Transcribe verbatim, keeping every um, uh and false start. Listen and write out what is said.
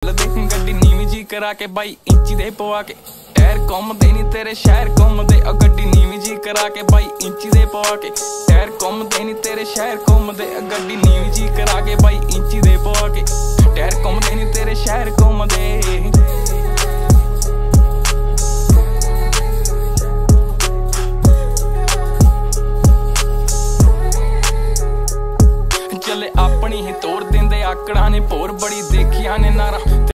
चलदे गड्डी नीवी जी करा के बाई इंची दे पवा के टायर घुमदे नी तेरे शहर घुमदे आ गड्डी नीवी जी करा के बाई इंची दे पवा के टायर घुमदे नी तेरे शहर घुमदे आ गड्डी नीवी जी करा के बाई इंची दे पवा के टायर घुमदे नी तेरे शहर घुमदे। चले अपनी ही तोड़ देंदे आकड़ा ने भोर बड़ी देखिया ने नारा।